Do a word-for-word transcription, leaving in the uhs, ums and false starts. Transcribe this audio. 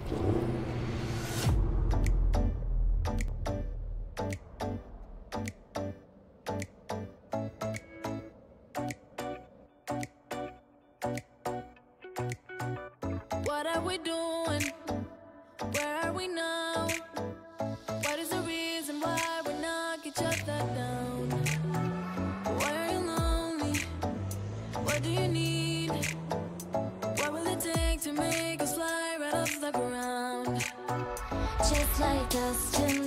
What are we doing? Where are we now? What is the reason why we knock each other down? Why are you lonely? What do you need? What will it take to make us fly right off the ground? Just like us tonight.